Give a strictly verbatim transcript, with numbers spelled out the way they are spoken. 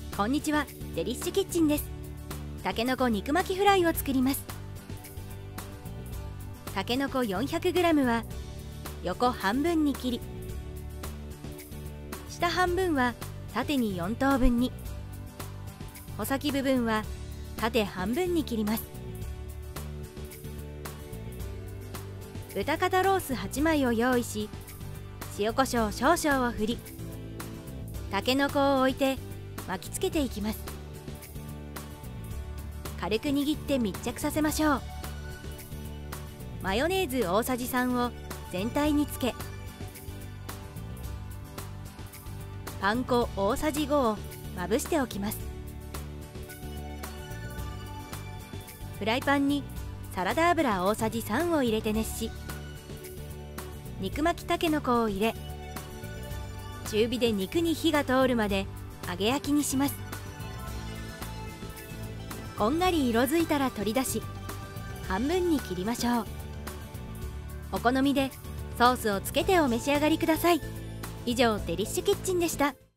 こんにちは、デリッシュキッチンです。たけのこ肉巻きフライを作ります。たけのこ よんひゃくグラム は横半分に切り、下半分は縦によん等分に、穂先部分は縦半分に切ります。豚肩ロースはちまいを用意し、塩コショウ少々を振り、たけのこを置いて巻きつけていきます。軽く握って密着させましょう。マヨネーズ大さじさんを全体につけ、パン粉大さじごをまぶしておきます。フライパンにサラダ油大さじさんを入れて熱し、肉巻きたけのこを入れ、中火で肉に火が通るまで揚げ焼きにします。こんがり色づいたら取り出し、半分に切りましょう。お好みでソースをつけてお召し上がりください。以上、デリッシュキッチンでした。